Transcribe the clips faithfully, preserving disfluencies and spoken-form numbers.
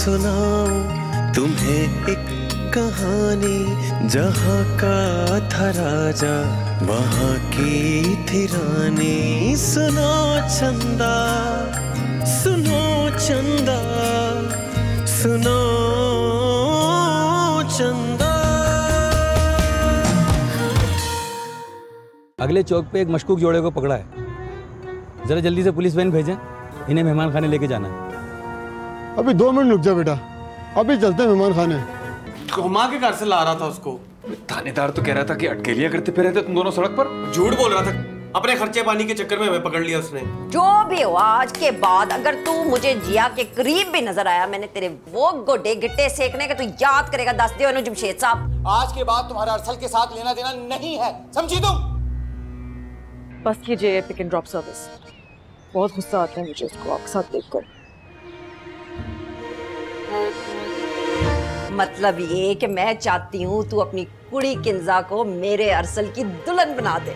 सुनाऊं तुम्हें एक कहानी, जहाँ का था राजा वहाँ की थी रानी। सुनो चंदा सुनो चंदा सुनो चंदा। अगले चौक पे एक मशकूक जोड़े को पकड़ा है, जरा जल्दी से पुलिस वैन भेजें, इन्हें मेहमान खाने लेके जाना है। अभी दो मिनट रुक जा बेटा, अभी चलते हैं मेहमान खाने। घुमा के घर से ला रहा था उसको। थानेदार तो कह रहा था कि अटकेलियां करते फिर रहते तुम दोनों सड़क पर। झूठ बोल रहा था, अपने खर्चे पानी के चक्कर में हमें पकड़ लिया उसने। जो भी हो, आज के बाद अगर तू मुझे जिया के करीब भी नजर आया, मैंने तेरे वो गोडे गिट्टे सेकने के तू याद करेगा। दस दियो ना जमशेद साहब, आज के बाद तुम्हारा अरसल के साथ लेना देना नहीं है, समझी तुम? बस कीजिए पिक एंड ड्रॉप सर्विस। बहुत गुस्सा आता है मुझे इसको आपके साथ देखकर। मतलब ये कि मैं चाहती हूँ तू अपनी कुड़ी किंजा को मेरे अरसल की दुल्हन बना दे।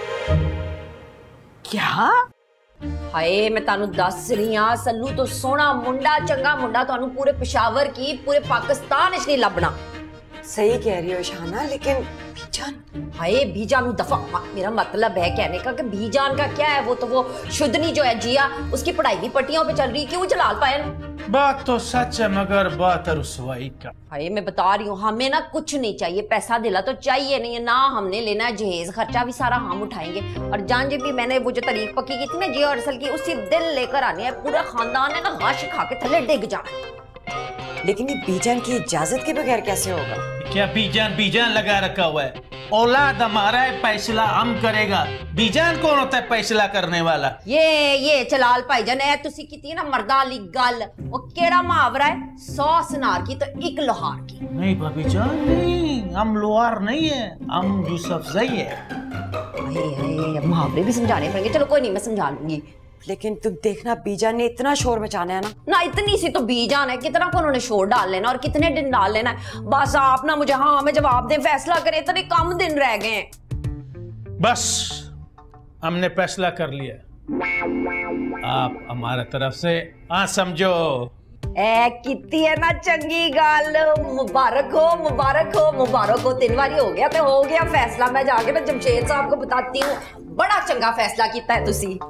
क्या? हाय मैं तानू दस रही हाँ, सल्लू तो सोना मुंडा चंगा मुंडा तानू पूरे पेशावर की पूरे पाकिस्तान इच नहीं लभना। सही कह रही हो शाना, लेकिन बीजान, हाय बीजान दफा, मेरा मतलब है कहने का कि बीजान का क्या है, वो तो वो शुद्धनी जो है जिया, उसकी पढ़ाई भी पट्टियों पे चल रही, क्यों जलाल पाए? बात तो सच है मगर बात रुसवाई का। हाय मैं बता रही हूँ, हमें ना कुछ नहीं चाहिए, पैसा दिला तो चाहिए नहीं है ना, हमने लेना है जहेज खर्चा भी सारा हम उठाएंगे। और जान जी भी मैंने वो जो तारीख पक्की की थी ना जिया अरसल की, उसी दिन लेकर आनी है, पूरा खानदान है ना गाश खा के थल्ले डिग जाना। लेकिन ये बीजान की इजाजत के बगैर कैसे होगा? क्या बीजान बीजान लगा रखा हुआ है? औलाद हमारा है, फैसला हम करेगा। बीजान कौन होता है फैसला करने वाला? ये ये चलाल भाईजान है, तुसी की ना मर्दा ली गल, वो केड़ा मुहावरा है, सौ सुनार की तो एक लोहार की। नहीं भाभी जान नहीं, हम लोहार नहीं है, हम यूसुफजई है। हाय हाय मुहावरे भी समझाने पड़ेंगे, चलो कोई नहीं मैं समझा लूंगी। लेकिन तुम देखना बीजान ने इतना शोर मचाना है ना। ना इतनी सी तो बीजान है, कितना को उन्होंने शोर डाल लेना और कितने दिन डाल लेना है। बस आप ना मुझे हाँ में जवाब दें, फैसला करें, इतने कम दिन रह गए। बस हमने फैसला कर लिया, आप हमारे तरफ से हाँ समझो। ए कितनी है ना चंगी गाल, मुबारक हो मुबारक हो मुबारक हो, तीन बारी हो गया तो हो गया फैसला। मैं जाके ना जमशेद साहब को बताती हूँ, बड़ा चंगा फैसला किया है तुसी।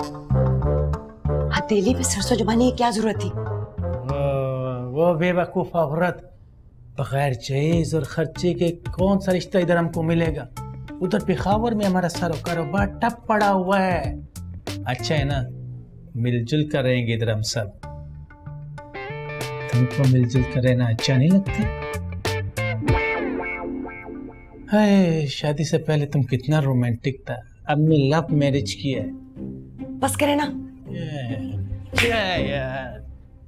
हथेली पे सरसों जमाने की क्या जरूरत थी? वो बेवकूफ औरत, बगैर जहेज और खर्चे के कौन सा रिश्ता इधर हमको मिलेगा? उधर पेशावर में हमारा सारा कारोबार टप पड़ा हुआ है। अच्छा है ना, मिलजुल कर रहेंगे इधर हम सब। तुमको मिलजुल कर रहना अच्छा नहीं लगता? हाय, शादी से पहले तुम कितना रोमांटिक था, अब ने लव मैरिज किया है। बस करे ना। क्या यार,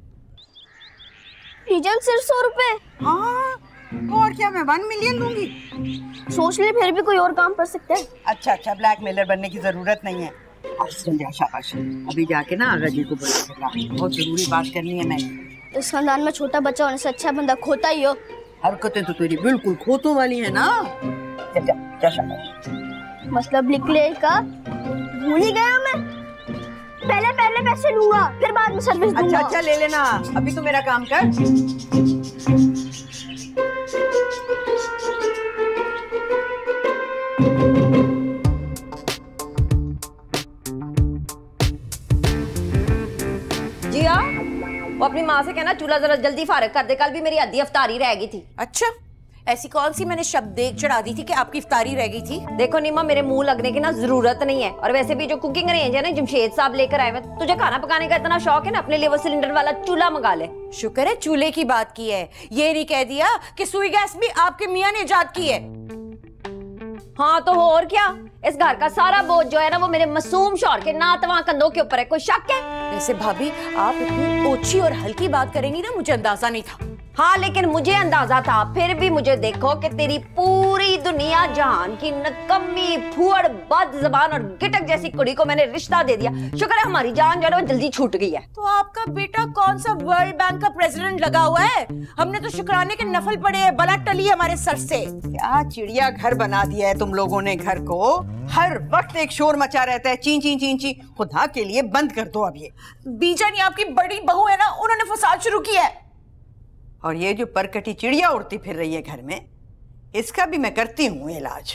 सिर्फ सौ रुपए? हाँ, और क्या मैं वन मिलियन लूंगी? सोच ले, फिर भी कोई और काम कर सकते हैं। अच्छा अच्छा, ब्लैकमेलर बनने की जरूरत नहीं है। शाबाश, अभी जाके ना आगा जी को बोला, बहुत जरूरी बात करनी है। मैं इस खानदान में छोटा बच्चा होने से अच्छा बंदा खोता ही हो। हरकतें तो तेरी बिल्कुल खोतों वाली है ना। चल जा, जा शाबाश। मतलब निकले का भूल ही गया मैं। पहले पहले पैसे लूंगा, फिर बाद में सर्विस दूंगा। अच्छा अच्छा ले लेना, अभी तो मेरा काम कर। जिया, वो अपनी माँ से कहना चूल्हा जरा जल्दी फारिग कर दे, कल भी मेरी आधी इफ्तारी रह गई थी। अच्छा, ऐसी कौन सी मैंने शब्द देख चढ़ा दी थी कि आपकी इफ्तारी रह गई थी? देखो नीमा, मेरे मुंह लगने की ना जरूरत नहीं है, और वैसे भी जो कुकिंग रेंज है ना जमशेद साहब लेकर आए, तुझे खाना पकाने का इतना शौक है ना, अपने लिए वो सिलेंडर वाला चूल्हा मंगा ले। शुक्र है चूल्हे की बात की है, ये नहीं कह दिया कि सुई गैस भी आपके मियाँ ने इजाद की है। हाँ तो और क्या, इस घर का सारा बोझ जो है ना वो मेरे मासूम शौहर के नातवा कंधों के ऊपर है, कोई शक है? वैसे भाभी, आप इतनी ओछी और हल्की बात करेंगी ना, मुझे अंदाजा नहीं था। हाँ लेकिन मुझे अंदाजा था, फिर भी मुझे देखो कि तेरी पूरी दुनिया जहान की नकम्मी फुअड़ बद जबान और गिटक जैसी कुड़ी को मैंने रिश्ता दे दिया। शुक्र है हमारी जान जो है वो जल्दी छूट गई है। तो आपका बेटा कौन सा वर्ल्ड बैंक का प्रेसिडेंट लगा हुआ है? हमने तो शुक्राने के नफल पड़े हैं, बला टली हमारे सर से। क्या चिड़िया घर बना दिया है तुम लोगों ने घर को, हर वक्त एक शोर मचा रहता है, ची ची ची ची। खुदा के लिए बंद कर दो अब ये। बीजानी आपकी बड़ी बहू है ना, उन्होंने फसाद शुरू किया है। और ये जो परकटी चिड़िया उड़ती फिर रही है घर में, इसका भी मैं करती हूँ इलाज।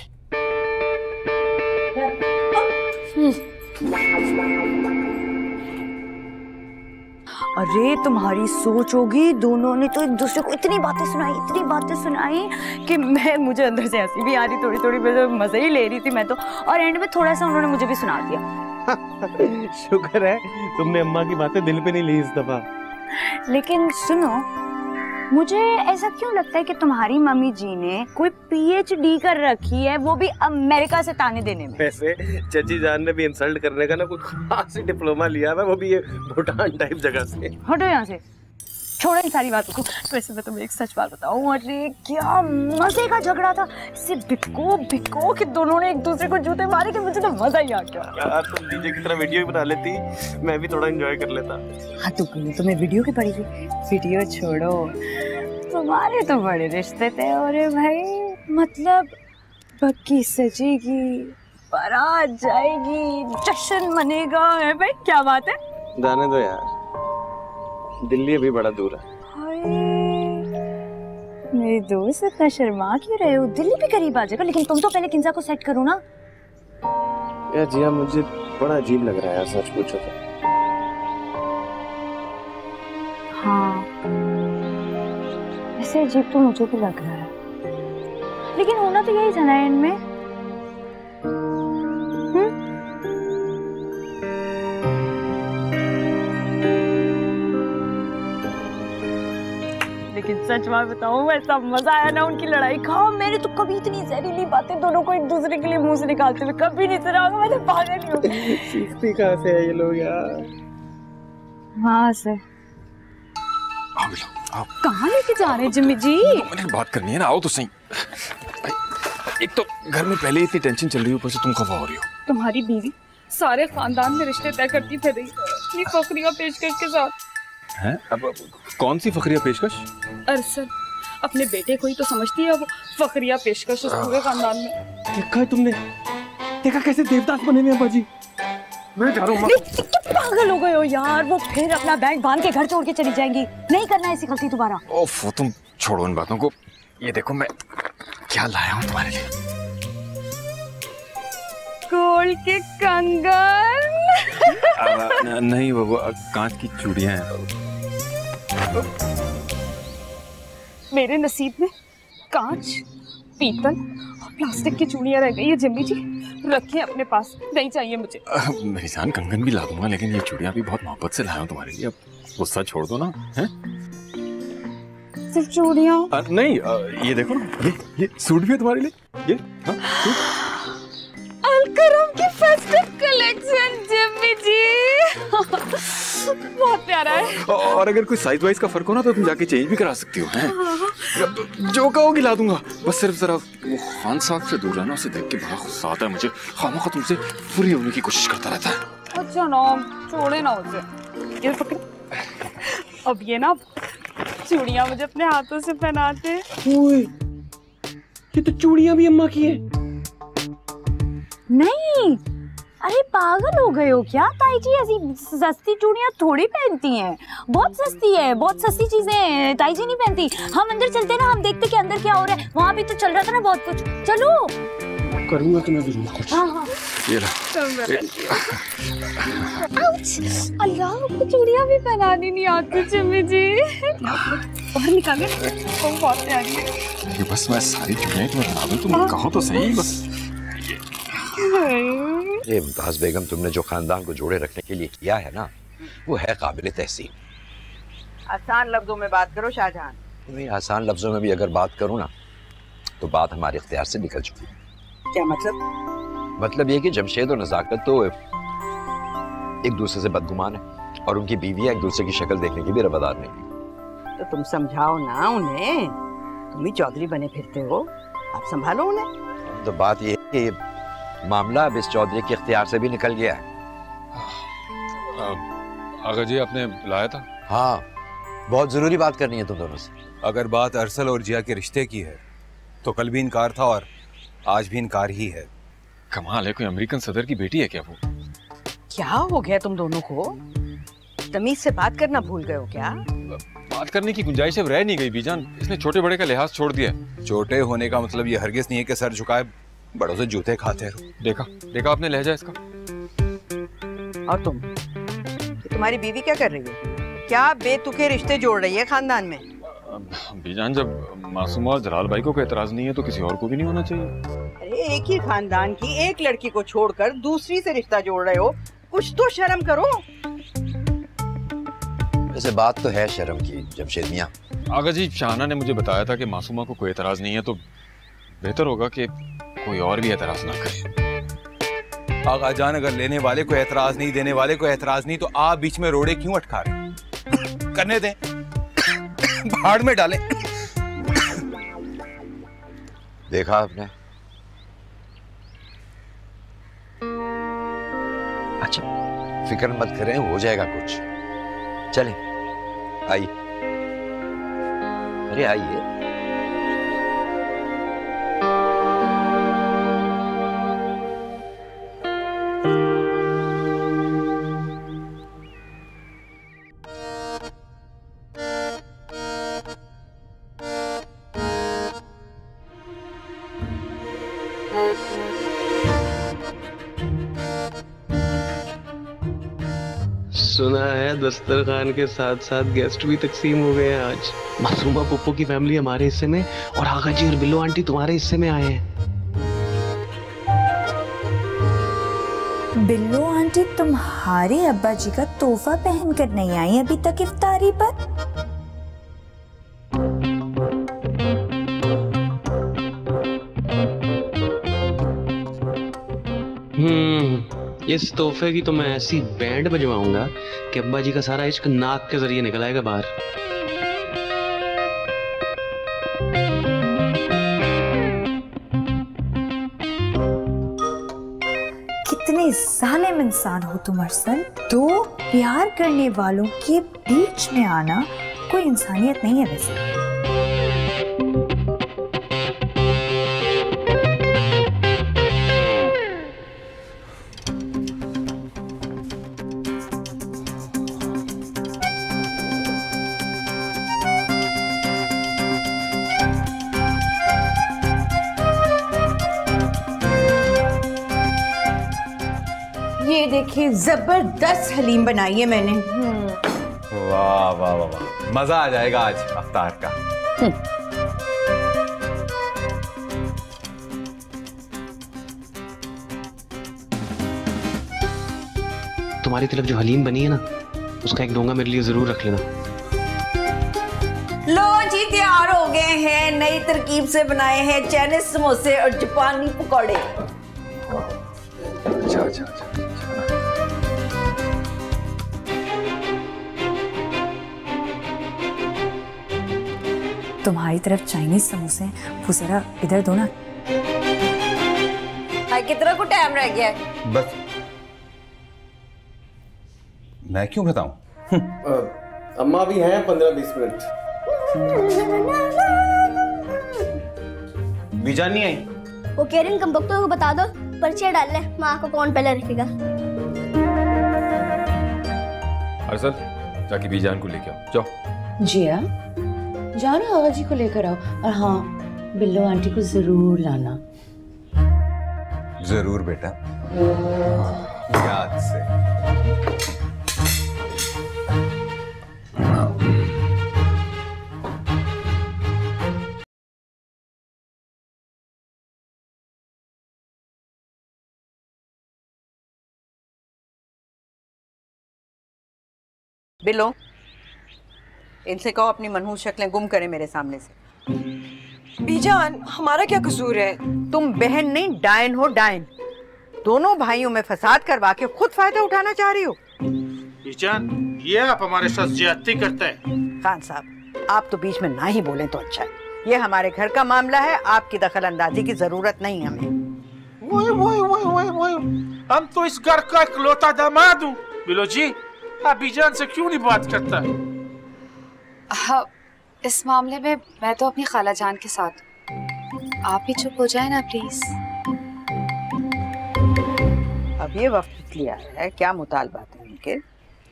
अरे तुम्हारी सोच होगी, दोनों ने तो एक दूसरे को इतनी बातें सुनाई इतनी बातें सुनाई कि मैं मुझे अंदर से हंसी भी आ रही, थोड़ी थोड़ी मजे ही ले रही थी मैं तो, और एंड में थोड़ा सा उन्होंने मुझे भी सुना दिया। शुक्र है तुमने अम्मा की बातें दिल पे नहीं ली इस दफा। लेकिन सुनो, मुझे ऐसा क्यों लगता है कि तुम्हारी मम्मी जी ने कोई पीएचडी कर रखी है, वो भी अमेरिका से ताने देने में। वैसे चची जान ने भी इंसल्ट करने का ना कुछ खास डिप्लोमा लिया है, वो भी ये भूटान टाइप जगह से। हटो यहाँ से, छोड़ो इन सारी बातों को। वैसे मैं तुम्हें एक सच बात बताऊं, अरे क्या मजे का झगड़ा था, इससे बिको बिको कि दोनों ने एक दूसरे को जूते मारे कि मुझे तो मजा ही आ गया। यार तुम डीजे की तरह वीडियो ही बना लेती, मैं भी थोड़ा एंजॉय कर लेता। हाँ तो तुम्हें वीडियो की पड़ी थी, वीडियो छोड़ो, तुम्हारे तो बड़े रिश्ते थे। अरे भाई मतलब पक्की सजेगी, बारात जाएगी, जश्न मनेगा है भाई, क्या बात है। जाने दो यार, दिल्ली अभी बड़ा दूर है। मेरी दोस्त इतना शर्मा क्यों रहे हो, दिल्ली भी करीब आ जाएगा, लेकिन तुम तो पहले किंजा को सेट करो ना। यार जिया मुझे बड़ा अजीब लग रहा है यार, सच पूछो तो। हाँ ऐसे अजीब तो मुझे भी लग रहा है, लेकिन होना तो यही था ना एंड में। हम्म लेकिन सच बात बताऊं, ऐसा मजा आया ना उनकी लड़ाई का, मैंने तो कभी इतनी जहरीली बातें दोनों को एक दूसरे के लिए मुंह से निकालते हुए कभी नहीं सुना होगा। मैं तो पागल ही हूँ। सीखती कहाँ से है ये लोग यार। वहाँ से। आओ बिलो, आओ। कहाँ लेके जा रहे हैं जिम्मी जी? मैंने बात करनी है ना, आओ तो सही। एक तो घर में पहले इतनी टेंशन चल रही है, ऊपर से तुम खफा हो रही हो। तुम्हारी बीवी सारे खानदान में रिश्ते तय करती फिर रही, इतनी फखरिया पेशकश के साथ। हैं? अब कौन सी फखरिया पेशकश? अरसल अपने बेटे को ही तो समझती है वो फखरिया पेशकश इस पूरे खानदान में। देखा है तुमने, देखा कैसे देवदास बने हुए हैं बाजी। मैं जा रहा हूँ। पागल हो गए हो यार, वो फिर अपना बैग बांध के घर छोड़ के चली जाएंगी, नहीं करना ऐसी गलती दोबारा। ओफ तुम छोड़ो इन बातों को, ये देखो मैं क्या लाया हूँ तुम्हारे लिए। गोल्ड के कंगन। नहीं वो, वो कांच की चूड़ियां हैं। मेरे नसीब में कांच, पीतल और प्लास्टिक की चूड़ियां रह गई है जिम्मी जी, रखिए अपने पास, नहीं चाहिए मुझे। मेरी जान कंगन भी ला दूंगा, लेकिन ये चूड़ियां भी बहुत मोहब्बत से लाया हूँ तुम्हारे लिए, अब गुस्सा छोड़ दो ना। हैं? सिर्फ चूड़ियां? नहीं आ, ये देखो ना, ये ये सूट भी है तुम्हारे लिए, ये हाँ, अकरम की फेस्टिव कलेक्शन जिम्मी जी। बहुत प्यारा है। और अगर कोई साइज वाइज का फर्क हो ना तो तुम जाके चेंज भी करा सकती हो। हैं? जो कहोगी ला दूंगा, बस सिर्फ जरा वो खान साहब से दूर रहना, उसे देख के बड़ा गुस्सा आता है मुझे, खामखा तुमसे पूरी होने की कोशिश करता रहता है। अच्छा ना, छोड़े ना उसे, ये पकड़। अब ये ना चूड़ियां मुझे अपने हाथों से पहनाते। ये तो चूड़ियां भी अम्मा की है। नहीं, अरे पागल हो गए हो क्या ताई जी, ऐसी सस्ती चूड़ियां थोड़ी पहनती हैं, बहुत सस्ती है, बहुत सस्ती चीजें ताई जी नहीं पहनती। हम अंदर चलते हैं ना, हम देखते कि अंदर क्या हो रहा है, वहाँ भी तो चल रहा था ना बहुत कुछ। चलो करूंगा तुम्हें भी कुछ। हाँ हाँ ये ला। अल्लाह आपको चूड़ियां भी पहनानी नहीं आती जिम्मी जी। और निकाले, वो बहुत प्यारी है। ये बस मैं सारी चूड़ियां तुम्हें बना दूं, तुम कहो तो सही बस। ये मुमताज बेगम, तुमने जो खानदान को जोड़े रखने के लिए किया है ना, वो है काबिल तहसीन। आसान लफ्जों में बात करो शाहजहां। मैं आसान लफ्जों में भी अगर बात करूं ना, तो बात हमारे इख्तियार से निकल चुकी है। क्या मतलब? मतलब ये कि जमशेद और नजाकत तो एक दूसरे से बदगुमान है, और उनकी बीवियां एक दूसरे की शक्ल देखने की भी रवादार नहीं। तो तुम समझाओ ना उन्हें, तुम ही चौधरी बने फिरते हो, आप संभालो उन्हें। तो बात ये है कि मामला अब इस चौधरी के इख्तियार से भी निकल गया है। आगा जी आपने बुलाया था? हाँ, बहुत जरूरी बात करनी है तुम दोनों से। अगर बात अरसल और जिया के रिश्ते की है तो कल भी इनकार था और आज भी इनकार ही है। कमाल है, कोई अमेरिकन सदर की बेटी है क्या वो? क्या हो गया तुम दोनों को? तमीज से बात करना भूल गए हो क्या? बात करने की गुंजाइश अब रह नहीं गई बीजान। इसने छोटे बड़े का लिहाज छोड़ दिया। छोटे होने का मतलब ये हरगिज नहीं है कि सर झुकाए बड़ों से जूते खाते रहो। देखा देखा आपने लहजा इसका। और तुम, ये तुम्हारी बीवी क्या कर रही है? क्या बेतुके रिश्ते जोड़ रही है खानदान में? बीजान जब मासूमा और जलाल भाई को कोई एतराज नहीं है तो किसी और को भी नहीं होना चाहिए। अरे एक ही खानदान की एक लड़की को छोड़कर दूसरी से रिश्ता जोड़ रहे हो, कुछ तो शर्म करो। वैसे बात तो है शर्म की जमशेद मियां। आगा जी, शाहना ने मुझे बताया था कि मासूमा को कोई एतराज नहीं है, तो बेहतर होगा कि कोई और भी एतराज ना करे। आगा जान, अगर लेने वाले को एतराज नहीं, देने वाले को एतराज नहीं, तो आप बीच में रोड़े क्यों अटका रहे? करने दें, भाड़ में डालें। देखा आपने? अच्छा फिक्र मत करें, हो जाएगा कुछ। चलें, आइए। अरे आइए। सुना है दस्तरखान के साथ साथ गेस्ट भी तकसीम हो गए हैं आज। मासूमा पप्पू की फैमिली हमारे हिस्से में और आगा जी और बिल्लो आंटी तुम्हारे हिस्से में आए हैं। बिल्लो आंटी तुम्हारे अब्बा जी का तोहफा पहन कर नहीं आई अभी तक इफ्तारी पर? हम्म इस तोहफे की तो मैं ऐसी बैंड बजवाऊंगा कि अब्बा जी का सारा इश्क नाक के जरिए निकल आएगा बाहर। कितने जालिम इंसान हो तुम अरसल। दो प्यार करने वालों के बीच में आना कोई इंसानियत नहीं है वैसे। ये देखिए, जबरदस्त हलीम बनाई है मैंने। वाह वाह वाह वाह, मजा आ जाएगा आज अफ्तार का। तुम्हारी तरफ जो हलीम बनी है ना, उसका एक डोंगा मेरे लिए जरूर रख लेना। लो जी, तैयार हो गए हैं नई तरकीब से बनाए हैं चाइनीज समोसे और जापानी पकौड़े। अच्छा अच्छा अच्छा। तुम्हारी तरफ चाइनीज समोसे, वो जरा इधर दो ना। कितना को टाइम रह गया है? बस मैं क्यों बताऊं? अम्मा भी हैं पंद्रह बीस मिनट। बीजान नहीं आई? वो कह रही है कम को बता दो, पर्चे डाल ले, माँ को कौन पहले रखेगा। अरसल, जाके बीजान को लेके आओ, जाओ। जिया, जाओ ना आगा जी को लेकर आओ, और हाँ बिल्लो आंटी को जरूर लाना। जरूर बेटा, याद से। बिल्लो, इनसे कहो अपनी मनहूस शक्लें गुम करें मेरे सामने से। बीजान, हमारा क्या कसूर है? तुम बहन नहीं डायन हो, डायन। दोनों भाइयों में फसाद करवा के खुद फायदा उठाना चाह रही हो। बीजान, ये आप हमारे साथ ज्यादती करते हैं। खान साहब, आप तो बीच में ना ही बोलें तो अच्छा है। ये हमारे घर का मामला है, आपकी दखल अंदाजी की जरूरत नहीं हमें। वही वही वही वही वही, हम तो इस घर का इकलौता दामाद हूँ। बिलो जी, आप बीजान से क्यों नहीं बात करता? हाँ, इस मामले में मैं तो अपनी खाला जान के साथ हूँ। आप ही चुप हो जाए ना प्लीज। अब ये वक्त लिया है, क्या मुतालबात है उनके?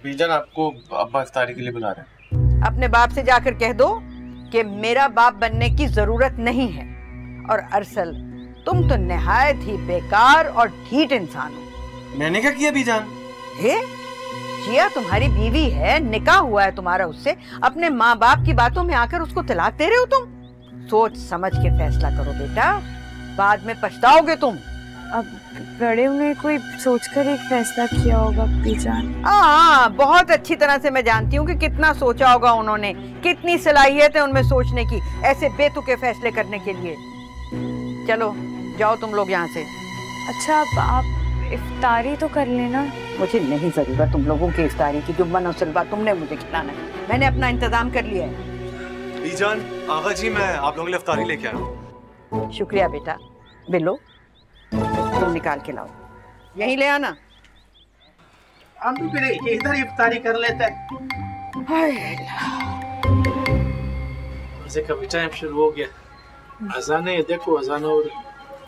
बीजान आपको अब्बा इफ्तारी के लिए बुला रहे हैं। अपने बाप से जाकर कह दो कि मेरा बाप बनने की जरूरत नहीं है। और अरसल, तुम तो निहायत ही बेकार और ढीठ इंसान हो। मैंने क्या किया बीजान? हे जिया तुम्हारी बीवी है, निकाह हुआ है तुम्हारा उससे, अपने माँ बाप की बातों में आकर उसको तलाक दे रहे हो तुम। सोच समझ के फैसला करो बेटा, बाद में पछताओगे तुम। अब बड़े ने कोई सोचकर एक फैसला किया होगा बीजान। हाँ, बहुत अच्छी तरह से मैं जानती हूँ कि कितना सोचा होगा उन्होंने, कितनी सलाहियत है उनमें सोचने की, ऐसे बेतुके फैसले करने के लिए। चलो जाओ तुम लोग यहाँ से। अच्छा अब आप इफ्तारी तो कर लेना। मुझे नहीं जरूरत तुम लोगों की इफ्तारी की, जो मन और सलवा तुमने मुझे खिलाना है, मैंने अपना इंतजाम कर लिया है। बीजान, आगा जी मैं आप लोगों के लिए इफ्तारी लेके आया हूँ। शुक्रिया बेटा। बिल्लो तुम निकाल के लाओ, यहीं ले आना। हम तो फिर इधर इफ्तारी कर लेते हैं। मजे का भी टाइम शुरू हो गया। अजान है, देखो अजान हो रही।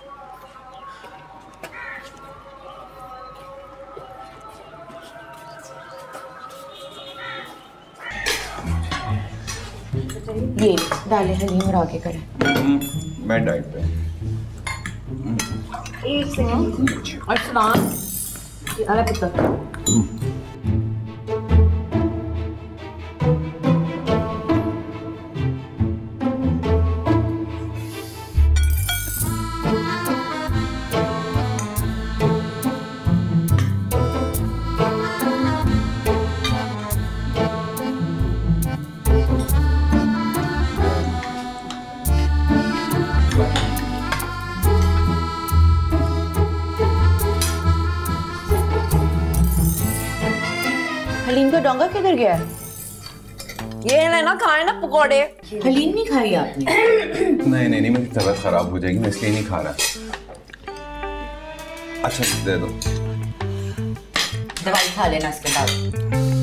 ये डाले हलीम और आगे करें। मैं डाइट पे। एक सेकंड। और सलाम ये आला पुत्र। हलीम का डोंगा किधर गया? ये लेना, खाए ना पकौड़े। हलीम नहीं खाई आपने? नहीं नहीं नहीं, मेरी तबीयत खराब हो जाएगी, मैं इसलिए नहीं खा रहा। अच्छा दे दो। दवाई खा लेना इसके बाद।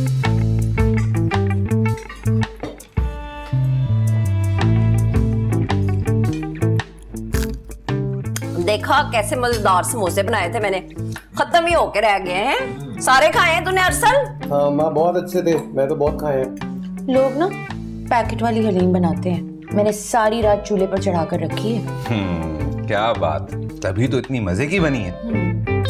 देखा कैसे मजेदार समोसे बनाए थे मैंने, खत्म ही होके रह गए हैं। सारे खाए हैं तूने अरसल? हाँ माँ बहुत अच्छे थे, मैं तो बहुत खाए हैं। लोग ना पैकेट वाली हलीम बनाते हैं, मैंने सारी रात चूल्हे पर चढ़ा कर रखी है। हम्म, क्या बात, तभी तो इतनी मजे की बनी है।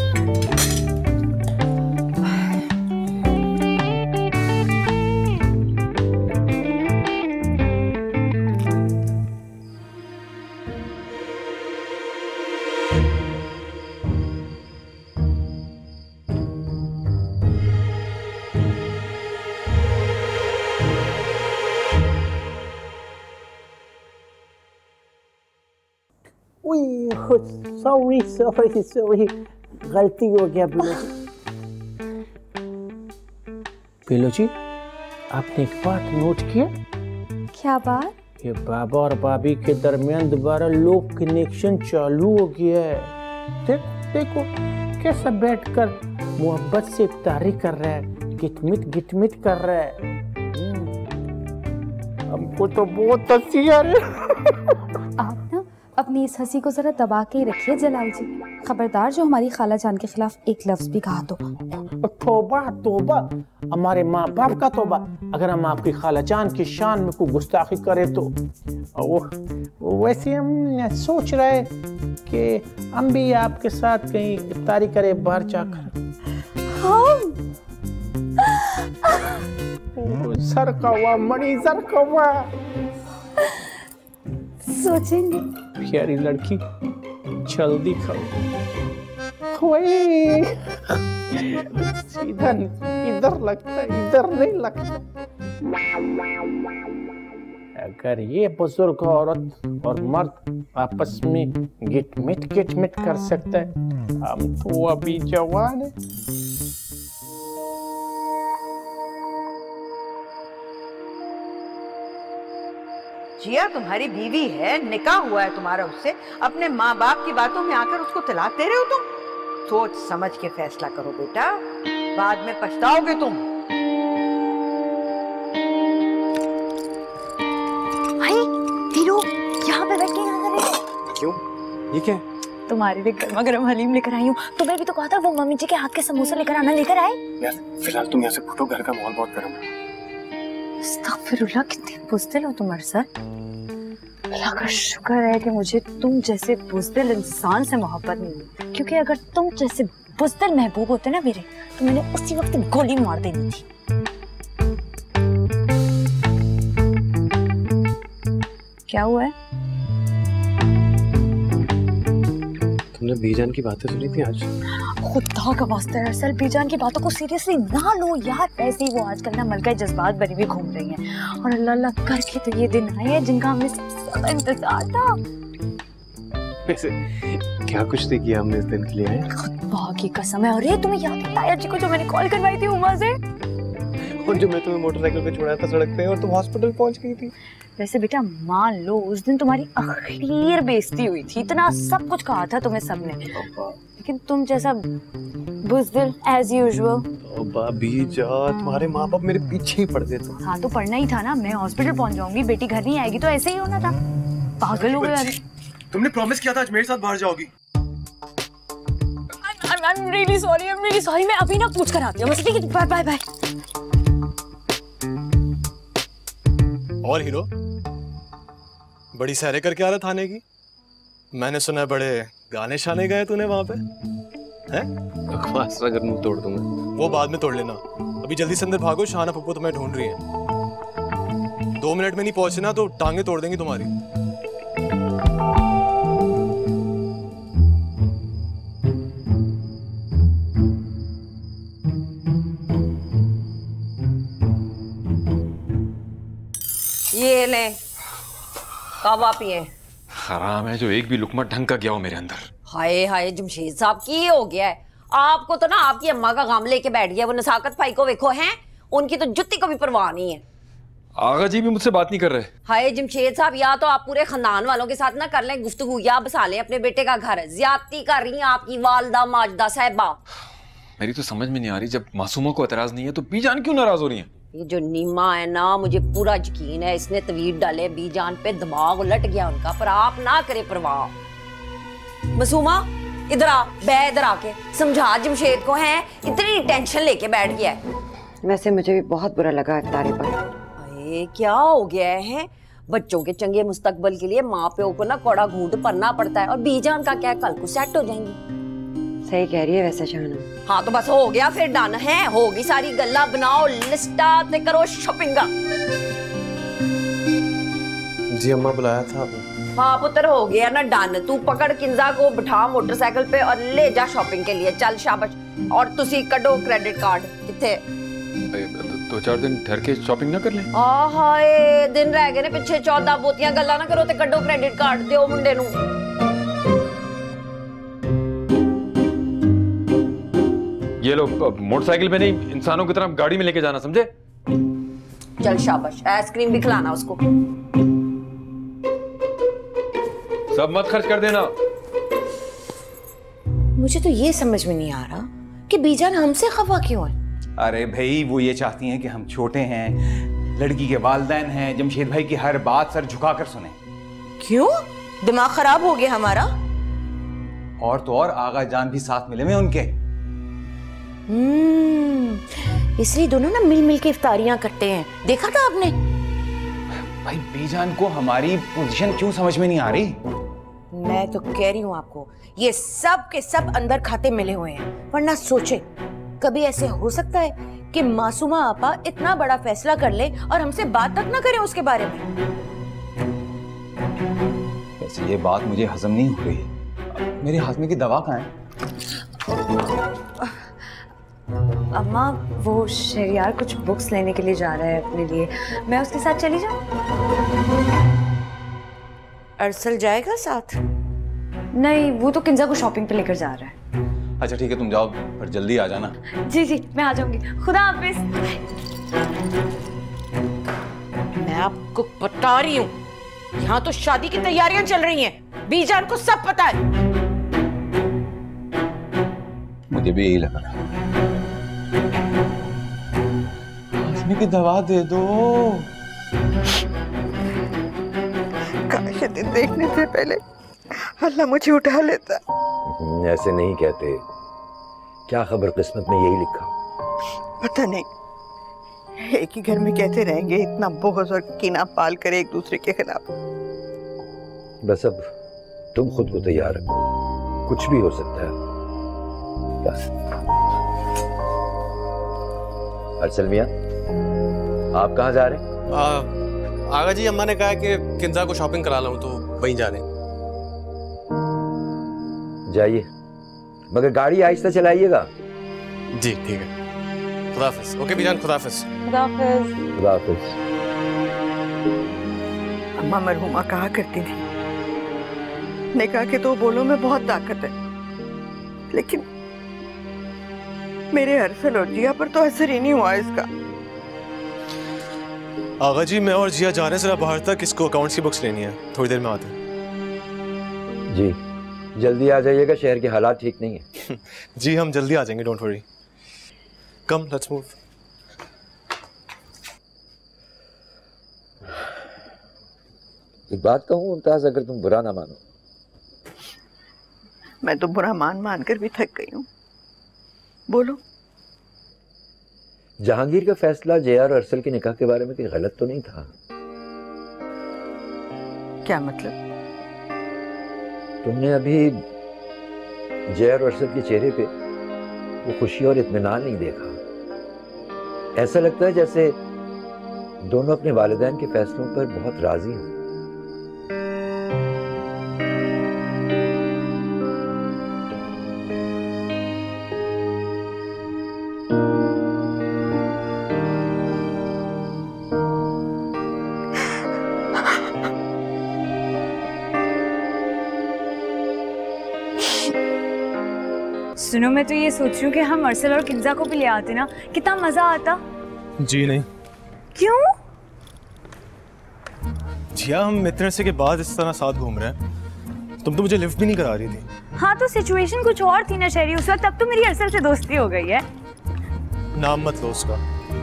सॉरी सॉरी सॉरी, गलती हो गया बिलो जी। बिलो जी, आपने एक बात नोट किया? क्या बात? ये बाबा और भाभी के दरमियान दोबारा लो कनेक्शन चालू हो गया है। देख देखो कैसा बैठकर मोहब्बत से इफ्तारी कर रहा है, गिटमिट गिटमिट कर रहा है। हमको तो बहुत हंसी आ रही है। आप ना अपनी इस हंसी को जरा दबा के ही रखिए जलाल जी, खबरदार जो हमारी खाला जान के खिलाफ एक लफ्ज भी कहा तो। तौबा तौबा, हमारे माँ बाप का तौबा, अगर हम आपकी खाला जान की शान में कोई गुस्ताखी करें तो। वो वैसे हम सोच रहे कि हम भी आपके साथ कहीं इफ्तारी करें बाहर जाकर। हम सर का हुआ मणि, सर का हुआ सोचेंगे। प्यारी लड़की जल्दी खाओ। वही सीधा इधर लगता, इधर नहीं लगता। अगर ये बुजुर्ग औरत और मर्द आपस में गिटमिट गिटमिट कर सकते हैं, हम तो अभी जवान है। जिया तुम्हारी बीवी है, निकाह हुआ है तुम्हारा उससे, अपने माँ बाप की बातों में आकर उसको तलाक दे रहे हो तुम। सोच समझ के फैसला करो बेटा, बाद में पछताओगे तुम। भाई वीरू, यहाँ पे बैठ के क्या कर रहे हो? क्यों? ये क्या? तुम्हारे लिए गर्मा गर्म हलीम लेकर आई हूँ। तुम्हें भी तो कहा था वो मम्मी जी के हाथ के समोसे लेकर आना, लेकर आए? यार फिलहाल तुम यहाँ से फुटो, घर का माहौल बहुत गर्म है। अस्तगफिरुल्लाह, कितने बुज़दिल हो तुम अरसल। अल्लाह का शुक्र है कि मुझे तुम जैसे बुज़दिल इंसान से मोहब्बत नहीं है, क्योंकि अगर तुम जैसे बुज़दिल महबूब होते ना मेरे, तो मैंने उसी वक्त गोली मार देनी थी। क्या हुआ है? तुमने बीजान की बातें सुनी थी आज? खुदा का वास्ता है अरसल, बीजान की बातों को सीरियसली ना लो यार। वैसे ही वो आजकल ना मलका जज्बात बनी हुई घूम रही हैं, और अल्लाह अल्लाह करके तो ये दिन आए हैं जिनका हमें सबसे ज्यादा इंतजार था। वैसे क्या कुछ नहीं किया हमने इस दिन के लिए है? खुदा की कसम है। अरे तुम्हें याद है ताया जी को जो मैंने कॉल करवाई थी उमा से? और जो मैं तुम्हें मोटरसाइकिल पे छोड़ा था सड़क पे और तुम हॉस्पिटल पहुंच गई थी। वैसे बेटा मान लो उस दिन तुम्हारी आखिर बेइज्जती हुई थी, इतना सब कुछ कहा था तुम्हें सबने, लेकिन तुम जैसा बुज़दिल एज यूजुअल। भाभी जा, तुम्हारे माँ बाप मेरे पीछे ही पड़ गए थे। हाँ तो पढ़ना ही था ना, मैं हॉस्पिटल पहुंच जाऊंगी, बेटी घर नहीं आएगी, तो ऐसे ही होना था। पागल हो गए। तुमने प्रॉमिस किया था आज मेरे साथ बाहर जाओगी। I'm really sorry, I'm really sorry, मैं अभी ना पूछ कर आती हूँ। बस ठीक है, बाय बाय बाय। और हीरो बड़ी सैरे करके आ रहा थाने की, मैंने सुना है बड़े गाने शाने गए तूने वहां पे हैं? बकवास अगर मुंह तोड़ दूंगा। वो बाद में तोड़ लेना, अभी जल्दी से अंदर भागो, शाना पप्पू तुम्हें ढूंढ रही है। दो मिनट में नहीं पहुंचे ना तो टांगे तोड़ देंगी तुम्हारी। ये ले कावा पिए। हराम है जो एक भी लुकमा ढंग का गया हो मेरे अंदर। हाय हाय जमशेद साहब की हो गया है आपको, तो ना आपकी अम्मा का गाम लेके बैठ गया। वो नसाकत भाई को देखो हैं, उनकी तो जुत्ती को भी परवाह नहीं है। आगा जी भी मुझसे बात नहीं कर रहे। हाय जमशेद साहब, या तो आप पूरे खानदान वालों के साथ ना कर लें गुफ्तगू, या बसा लें अपने बेटे का घर। ज्यादती कर रही हैं आपकी वालदा माजदा साहिबा। मेरी तो समझ में नहीं आ रही, जब मासूमों को एतराज नहीं है तो बीजान क्यों नाराज हो रही है? ये जो नीमा है ना, मुझे पूरा यकीन है इसने तवीर डाले बीजान पे, दिमाग उलट गया उनका, पर आप ना करे परवाह। मासूमा इधर आ, बै इधर आके समझा जमशेद को, है इतनी टेंशन लेके बैठ गया है। वैसे मुझे भी बहुत बुरा लगा इफ्तारी पर। अरे क्या हो गया है, बच्चों के चंगे मुस्तकबल के लिए माँ प्यो को ना कौड़ा घूंट पड़ना पड़ता है, और बीजान का क्या, कल को सेट हो जाएंगी। सही कह रही है वैसे शाना। हाँ तो बस हो गया फिर, डन है, होगी सारी गल्ला, बनाओ लिस्टा ते करो शॉपिंगा। जी अम्मा बुलाया था आपने? हाँ पुत्र हो गया ना डन। तू पकड़ किंजा को बिठा मोटरसाइकिल पे और ले जा शॉपिंग के लिए, चल शाबाश। और तुसी कटो क्रेडिट कार्ड। किथे दो चार दिन ठहर के शॉपिंग ना कर ले? हाय दिन रह गए ने पिछे, चौदह बोतियां गल्ला ना करो ते कटो क्रेडिट कार्ड, दियो मुंडे नू। ये लोग मोटरसाइकिल पे नहीं, इंसानों की तरह गाड़ी में लेके जाना, समझे? चल शाबाश, आइसक्रीम भी खिलाना उसको। सब मत खर्च कर देना। मुझे तो ये समझ में नहीं आ रहा कि बीजान हमसे खफा क्यों है। अरे भाई वो ये चाहती हैं कि हम छोटे हैं, लड़की के वालिदैन हैं, जमशेद भाई की हर बात सर झुकाकर सुने। क्यों? दिमाग खराब हो गया हमारा? और तो और आगा जान भी साथ मिले में उनके। हम्म, इसलिए दोनों ना मिल मिल के इफ्तारियां करते हैं, देखा था आपने? भाई बीजान को हमारी पोजीशन क्यों समझ में नहीं आ रही? मैं तो कह रही हूँ आपको, ये सब के सब अंदर खाते मिले हुए हैं। वरना सोचे कभी ऐसे हो सकता है कि मासूमा आपा इतना बड़ा फैसला कर ले और हमसे बात तक ना करें उसके बारे में। वैसे ये बात मुझे हजम नहीं हो रही है। मेरे हाथ में की दवा कहाँ है? अम्मा वो शहरियार कुछ बुक्स लेने के लिए जा रहा है अपने लिए, मैं उसके साथ चली जाऊं? अरसल जाएगा साथ? नहीं, वो तो किंजा को शॉपिंग पे लेकर जा रहा है। अच्छा ठीक है, तुम जाओ पर जल्दी आ जाना। जी जी मैं आ जाऊंगी, खुदा हाफिज। मैं आपको बता रही हूँ, यहाँ तो शादी की तैयारियां चल रही हैं, बीजान को सब पता है। मुझे भी यही लगा। की दवा दे दो। काश दिन देखने से पहले अल्लाह मुझे उठा लेता। ऐसे नहीं कहते, क्या खबर किस्मत में यही लिखा। पता नहीं, एक ही घर में कैसे रहेंगे इतना बुग़्ज़ और कीना पाल कर एक दूसरे के खिलाफ। बस अब तुम खुद को तैयार रखो, कुछ भी हो सकता है। बस अरसल मियां, आप कहाँ जा रहे हैं? आगा जी, अम्मा ने कहा कि किंजा को शॉपिंग करा लाऊं, तो वहीं जा रहे हैं। जाइए, मगर गाड़ी आहिस्ता चलाइएगा। जी ठीक है, खुदाफिज। ओके बीजान, खुदाफिज। खुदाफिज। खुदाफिज। अम्मा मरहुमा कहा करती थी, निकाह के दो बोलों में बहुत ताकत है, लेकिन मेरे अरसल और जिया पर तो असर ही नहीं हुआ इसका। आगा जी, मैं और जिया जा रहे हैं जरा बाहर तक, इसको अकाउंट्स की बुक्स लेनी है, थोड़ी देर में आते हैं। जी जल्दी आ जाइएगा, शहर के हालात ठीक नहीं है। जी हम जल्दी आ जाएंगे, don't worry. Come let's move. एक बात कहूँ मुमताज, अगर तुम बुरा ना मानो। मैं तो बुरा मान मान कर भी थक गई हूँ, बोलो। जहांगीर का फैसला जया और अरसल के निकाह के बारे में कोई गलत तो नहीं था? क्या मतलब? तुमने अभी जया और अरसल के चेहरे पे वो खुशी और इत्मीनान नहीं देखा। ऐसा लगता है जैसे दोनों अपने वालिदैन के फैसलों पर बहुत राजी हैं। सुनो, मैं तो ये सोच रही हूँ कि हम अरसल और किंजा को भी ले आते ना, कितना मजा आता। जी नहीं। क्यों? जिया, हम इतने अरसे के बाद इस तरह साथ घूम रहे हैं, तुम तो मुझे लिफ्ट भी नहीं करा रही थी। हाँ तो सिचुएशन कुछ और थी ना शहरी उस वक्त, अब तो मेरी अरसल से दोस्ती हो गई है। नाम मत लो उसका।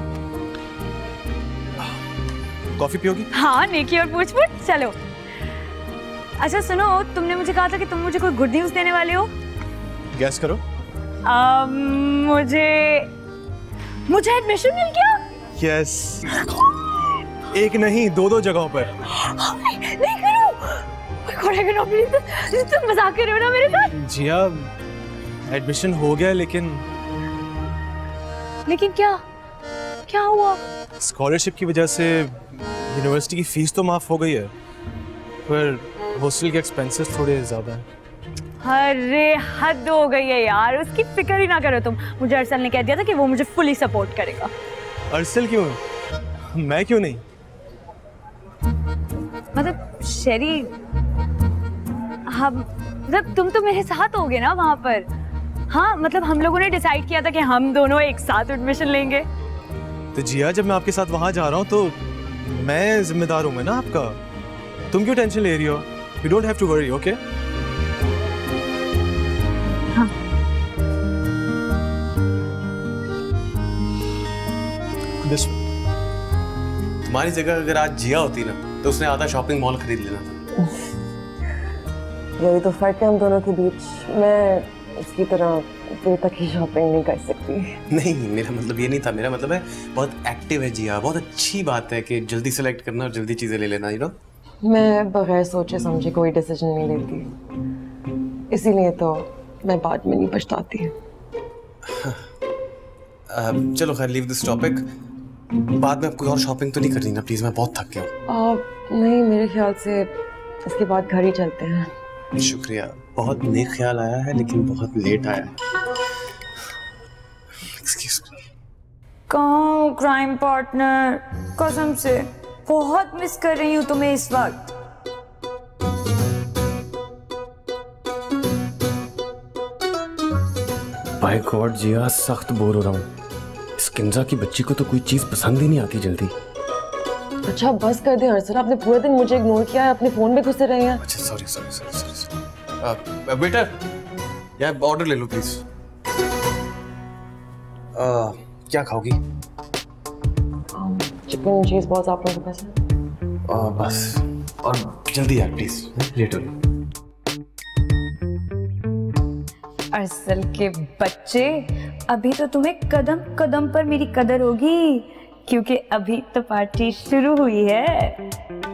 कॉफी पियोगी? हाँ, नेकी और पूछ पूछ। चलो। अच्छा सुनो, तुमने मुझे कहा था कि तुम मुझे कोई गुड न्यूज देने वाले हो। गैस करो। आ, मुझे मुझे एडमिशन मिल गया। यस, एक नहीं दो दो जगहों पर। नहीं करो, तुम मजाक कर रहे हो ना मेरे साथ? जिया, एडमिशन हो गया, लेकिन लेकिन क्या क्या हुआ? स्कॉलरशिप की वजह से यूनिवर्सिटी की फीस तो माफ हो गई है, पर हॉस्टल के एक्सपेंसेस थोड़े ज्यादा हैं। अरे हद हो गई है यार, उसकी फिक्र ही ना करो तुम। मुझे अरसल ने कह दिया था कि वो मुझे फुली सपोर्ट करेगा। अरसल क्यों? मैं क्यों नहीं? मतलब शेरी, हम मतलब तुम तो मेरे साथ होगे ना वहाँ पर। हाँ मतलब हम लोगों ने डिसाइड किया था कि हम दोनों एक साथ एडमिशन लेंगे। तो जिया, जब मैं आपके साथ वहाँ जा रहा हूँ तो मैं जिम्मेदार हूँ ना आपका। तुम क्यों टेंशन ले रही हो? You don't have to worry, okay? तुम्हारी जगह अगर आज जिया होती ना, तो उसने आधा शॉपिंग मॉल खरीद लेना था। यही तो फर्क है हम दोनों के बीच। मैं उसकी तरह देर तक ही शॉपिंग नहीं कर सकती। नहीं, मेरा मतलब ये नहीं था। मेरा मतलब है बहुत एक्टिव है जिया। बहुत अच्छी बात है कि जल्दी सेलेक्ट करना और जल्दी चीजें ले लेना, यू नो। मैं बगैर सोचे समझे कोई डिसीजन नहीं लेती, इसीलिए तो मैं बाद में नहीं पछताती। चलो खैर, लीव दिस टॉपिक। बाद में अब कोई और शॉपिंग तो नहीं करनी ना प्लीज? मैं बहुत थक गया हूँ। नहीं, मेरे ख्याल से इसके बाद घर ही चलते हैं। शुक्रिया, बहुत नेक ख्याल आया है, लेकिन बहुत लेट आया है। Excuse me. कहाँ हो क्राइम पार्टनर? कसम से बहुत मिस कर रही हूँ तुम्हें इस वक्त। बाय गॉड जिया, सख्त बोर हो रहा हूँ। इस किंजा की बच्ची को तो कोई चीज पसंद ही नहीं आती जल्दी। अच्छा बस कर दे अरसल, आपने पूरे दिन मुझे इग्नोर किया है, अपने फोन में घुसे रहे हैं। अच्छा सॉरी सॉरी सॉरी सॉरी। बेटा यार ऑर्डर ले लो प्लीज। क्या खाओगी? चिकन चीज बॉल्स आप लोगों के पास है? बस, और जल्दी यार प्लीज, लेट हो रही। अरसल के बच्चे, अभी तो तुम्हें कदम कदम पर मेरी कदर होगी, क्योंकि अभी तो पार्टी शुरू हुई है।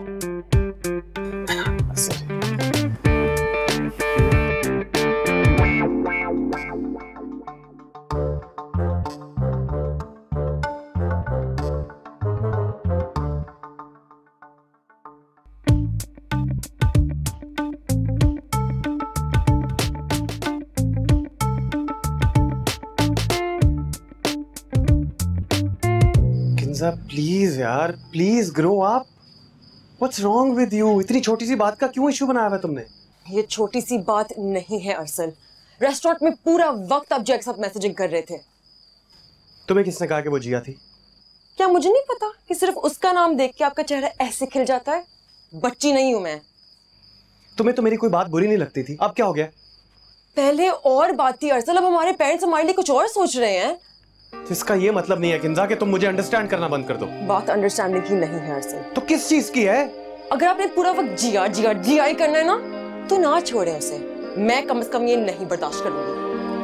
प्लीज यार, please grow up. What's wrong with you? इतनी छोटी सी बात का क्यों इशू बनाया हुआ तुमने? ये छोटी सी बात नहीं है अरसल। रेस्टोरेंट में पूरा वक्त आप जय के साथ मैसेजिंग कर रहे थे। तुम्हें किसने कहा कि वो जिया थी? क्या मुझे नहीं पता कि सिर्फ उसका नाम देख के आपका चेहरा ऐसे खिल जाता है? बच्ची नहीं हूं मैं। तुम्हें तो मेरी कोई बात बुरी नहीं लगती थी, अब क्या हो गया? पहले और बात थी अरसल, अब हमारे पेरेंट्स हमारे लिए कुछ और सोच रहे हैं। इसका ये मतलब नहीं है किंजा कि तुम मुझे अंडरस्टैंड करना बंद कर दो। बात अंडरस्टैंडिंग की नहीं है अरसल। तो किस चीज की है? अगर आपने पूरा वक्त जिया जिया जिया ही करना है ना, तो ना छोड़े उसे। मैं कम से कम ये नहीं बर्दाश्त करूंगी।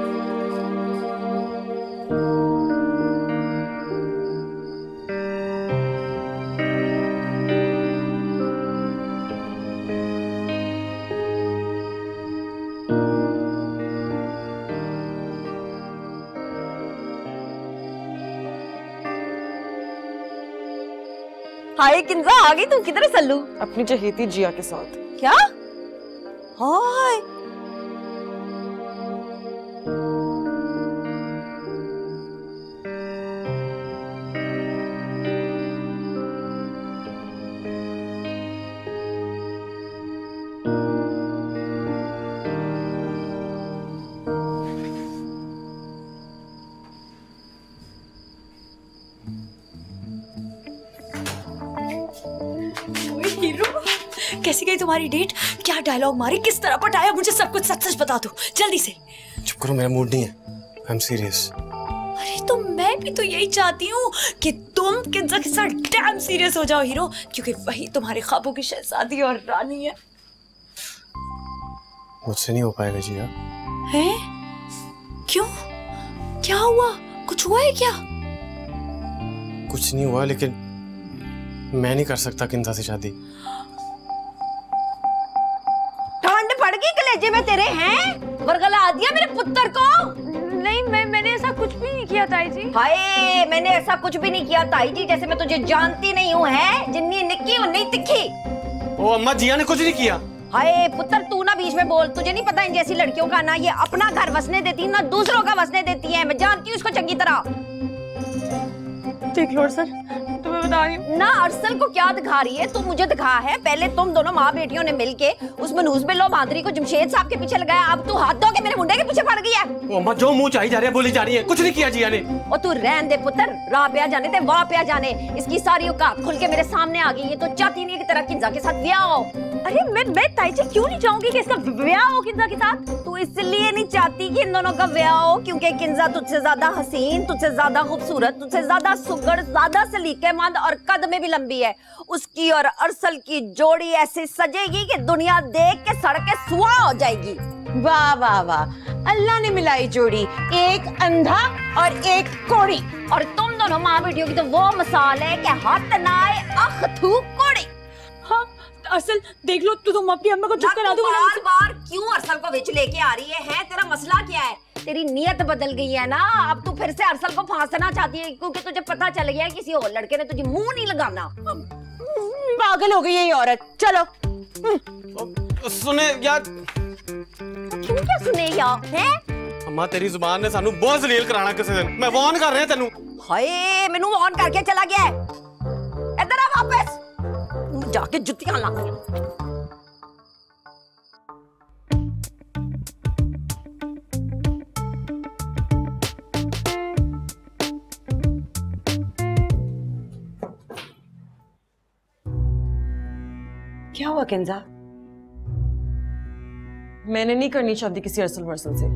हाय किंजा, आ गई तू? किधर है सल्लू? अपनी चहेती जिया के साथ। क्या? हाय कैसी गई तुम्हारी डेट? क्या डायलॉग मारी, किस तरह पटाया? मुझे सब कुछ सच सच बता दो जल्दी से। चुप करो, मेरा मूड नहीं है। I am serious. अरे तो मैं भी तो यही चाहती हूँ कि तुम किंजा के साथ डैम सीरियस हो जाओ हीरो, क्योंकि वही तुम्हारे ख्वाबों की शहजादी और रानी है। मुझसे नहीं हो पाएगा जिया। हैं? क्यों? क्या हुआ? कुछ हुआ है क्या? कुछ नहीं हुआ, लेकिन मैं नहीं कर सकता किंजा से शादी। ठंड पड़ गई कलेजे में तेरे, हैं? वर्गला दिया मेरे पुत्र को? नहीं, मैं मैंने ऐसा कुछ भी नहीं किया ताई जी। हाय, मैंने ऐसा कुछ भी नहीं किया ताई जी, जैसे मैं तुझे जानती नहीं हूँ। है जिन्नी निक्की उन्नी तिखी। ओ अम्मा, जिया ने कुछ नहीं किया। हाय पुत्र, तू ना बीच में बोल। तुझे नहीं पता इन जैसी लड़कियों का ना ये अपना घर बसने देती ना दूसरों का बसने देती है। मैं जानती हूँ इसको चंगी तरह। देख लो सर, तुम्हें बता रही हूँ ना। अरसल को क्या दिखा रही है? तू मुझे दिखा है। पहले तुम दोनों माँ बेटियों ने मिलके उस मनहूस बिल्लो मादरी को जमशेद साहब के पीछे लगाया, अब तू हाथ धो के मेरे मुंडे के पीछे पड़ गई है। ओ अम्मा, जो मुंह चाहिए जा रही है बोली जा रही है, कुछ नहीं किया जिया ने। और तू रहन दे पुत्र, राह पे आ जाने दे, वाह पे आ जाने। इसकी सारी औकात खुल के मेरे सामने आ गई है। तो चाहती नहीं है कि तेरा किंजा के साथ ब्याह हो। अरे मैं मैं ताई जी क्यों नहीं चाहूंगी कि इसका ब्याह हो किंजा के साथ? तू इसलिए नहीं चाहती कि इन दोनों का ब्याह हो क्योंकि किंजा तुझसे ज्यादा हसीन, तुझसे ज्यादा खूबसूरत, तुझसे ज्यादा सुगड़, ज्यादा सलीकेमंद और कद में भी लंबी है। उसकी और अरसल की जोड़ी ऐसी सजेगी कि दुनिया देख के सड़कें सुहा हो जाएगी। वाह वाह वाह, अल्लाह ने मिलाई जोड़ी, एक अंधा और एक कोड़ी। और तुम दोनों माँ बेटियों की तो वो मिसाल है कि हाथ ना आए अख थू कोड़ी। हाँ असल देख लो, तू तुम अपनी अम्मा को चुप करा दो। बार बार क्यों अरसल को विच लेके आ रही है, है? तेरा मसला क्या है? तेरी नियत बदल गई है ना। अब तू फिर से अरसल को फांसना चाहती है क्योंकि तुझे पता चल गया है किसी और लड़के ने तुझे मुंह नहीं लगाना। पागल हो गई ये औरत। चलो सुने यार। तू क्या सुने यार, है? अम्मा, तेरी जुबान ने सानू बहुत जलील कराना किसी दिन। मैं वार्न कर रहा हूं तेनू। हाय, मैनू वार्न करके चला गया है। इधर आ वापस, जाके जुत्तियां लाऊंगी। क्या हुआ किंजा? मैंने नहीं करनी चाहती किसी अरसल वर्सल से।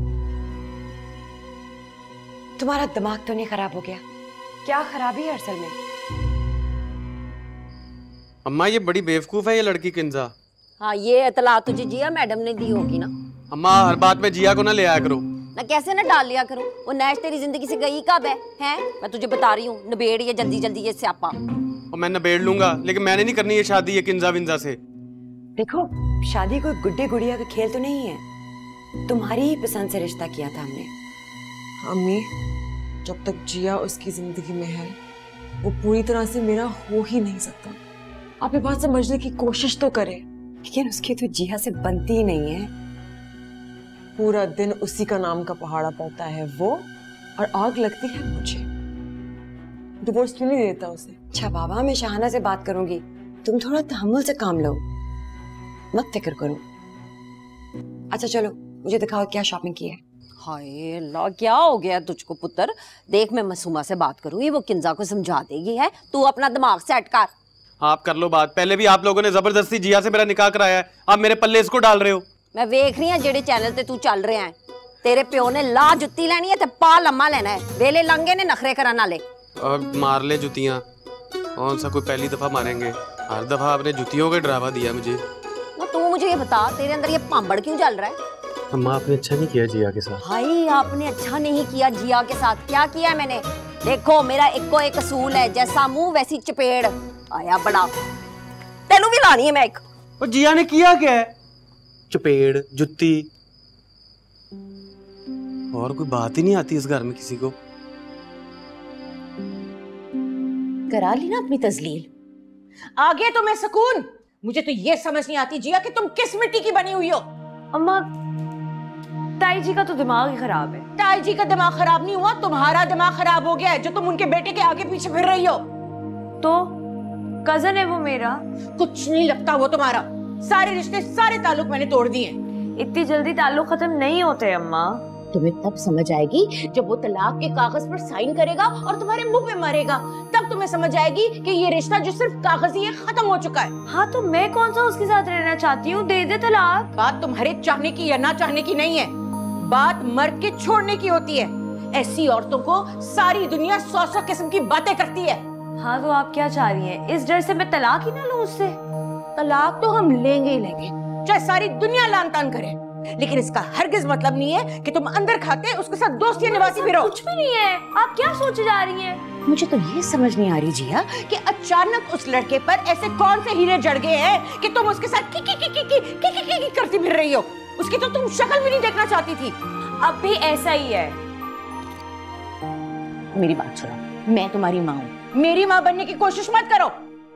तुम्हारा दिमाग तो नहीं खराब हो गया? क्या खराबी है अरसल में? अम्मा, ये बड़ी बेवकूफ है ये लड़की किंजा। हाँ, ये इतला तुझे जिया मैडम ने दी होगी ना। अम्मा, हर बात में जिया को ना ले आया करो। ना कैसे ना डाल लिया करूं। वो नैश तेरी जिंदगी से गई कब है हैं? मैं तुझे बता रही हूँ, नबेड़ ये जल्दी जल्दी ये स्यापा। और मैं नबेड़ लूंगा, लेकिन मैंने नहीं करनी ये शादी ये किंजा विंजा से। देखो, शादी कोई गुड्डे गुड़िया का खेल तो नहीं है, तुम्हारी ही पसंद से रिश्ता किया था हमने। अम्मी, जब तक जिया उसकी जिंदगी में है वो पूरी तरह से मेरा हो ही नहीं सकता। आप ये बात समझने की कोशिश तो करें। लेकिन उसकी तो जिया से बनती ही नहीं है। पूरा दिन उसी का नाम का पहाड़ा पड़ता है वो, और आग लगती है मुझे। डिवोर्स क्यों नहीं देता उसे? अच्छा बाबा, मैं शाहाना से बात करूंगी, तुम थोड़ा तहम्मुल से काम लो, मत फिक्र करो। अच्छा चलो, मुझे दिखाओ क्या शॉपिंग की है। हाय अल्लाह, क्या हो गया तुझको पुत्र? देख, मैं मासूमा से बात करूंगी, वो किंजा को समझा देगी है। तू अपना दिमाग सेट कर। आप कर लो बात। पहले भी आप लोगों ने जबरदस्ती जिया से मेरा निकाह कराया है, आप मेरे पल्ले इसको डाल रहे हो। मैं देख रही हूं जेड़े चैनल ते तू चल रहा है, तेरे प्यो ने ला जुत्ती लेनी है ते पा लम्मा लेना है। वेले लंगे ने नखरे करन वाले। और मार ले जुतियां, कौन सा कोई पहली दफा मारेंगे, हर दफा आपने जुतियों का ड्रामा दिया मुझे। ना तू मुझे ये बता, तेरे अंदर ये पांबड़ क्यों चल रहा है? अम्मा, आपने अच्छा नहीं किया जिया के साथ। भाई आपने अच्छा नहीं किया जिया के साथ। क्या किया है मैंने? देखो, मेरा इक्को एक असूल है, जैसा मुंह वैसी चपेड़। आया बड़ा, तेनू भी लानी है मैं एक। और जिया ने किया क्या है? चपेड़, जुत्ती, और कोई बात ही नहीं आती इस घर में किसी को। करा ली ना अपनी तजलील, आगे तो मैं सुकून। मुझे तो ये समझ नहीं आती जिया कि तुम किस मिट्टी की बनी हुई हो। अम्मा, ताई जी का तो दिमाग ही खराब है। ताई जी का दिमाग खराब नहीं हुआ, तुम्हारा दिमाग खराब हो गया है, जो तुम उनके बेटे के आगे पीछे फिर रही हो। तो कजन है वो मेरा। कुछ नहीं लगता वो तुम्हारा। सारे रिश्ते, सारे ताल्लुक मैंने तोड़ दिए। इतनी जल्दी ताल्लुक खत्म नहीं होते अम्मा। तुम्हें तब समझ आएगी जब वो तलाक के कागज पर साइन करेगा और तुम्हारे मुंह पे मारेगा। तब तुम्हें समझ आएगी कि ये रिश्ता जो सिर्फ कागजी है, खत्म हो चुका है। हाँ, तो मैं कौन सा उसके साथ रहना चाहती हूँ? दे दे तलाक। बात तुम्हारे चाहने की या ना चाहने की नहीं है, बात मर के छोड़ने की होती है। ऐसी औरतों को सारी दुनिया सौ सौ किस्म की बातें करती है। हाँ, तो आप क्या चाह रही हैं? इस डर से मैं तलाक ही ना लूं उससे? तलाक तो हम लेंगे ही लेंगे, चाहे सारी दुनिया लान तान करे, लेकिन इसका हरगिज मतलब नहीं है कि तुम अंदर खाते उसके साथ दोस्तियां निभाती फिरो। कुछ भी नहीं है। आप क्या सोचे जा रही हैं? मुझे तो ये समझ नहीं आ रही जिया कि अचानक उस लड़के पर ऐसे कौन से हीरे जड़ गए हैं कि तुम उसके साथ की की की की की की की की की करती फिर रही हो। उसकी तो तुम शक्ल भी नहीं देखना चाहती थी। अब भी ऐसा ही है। मेरी बात सुनो, मैं तुम्हारी माँ हूँ, मेरी माँ बनने की कोशिश मत करो।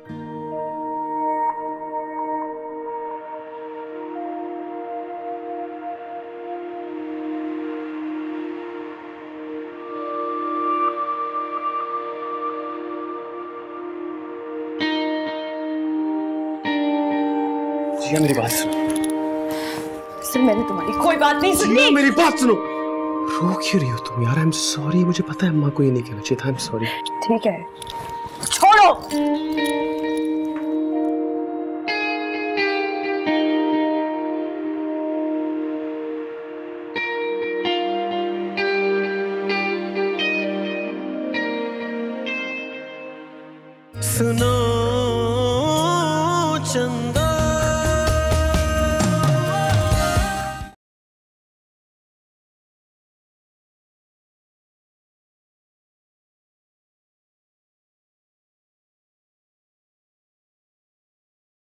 जिया मेरी बात सुनो। सर, मैंने तुम्हारी कोई बात नहीं सुनी। जिया मेरी बात सुनो। रो क्यों रही हो तुम यार? आई एम सॉरी, मुझे पता है अम्मा को ये नहीं कहना चाहिए था। I am sorry. ठीक है, छोड़ो। सुनो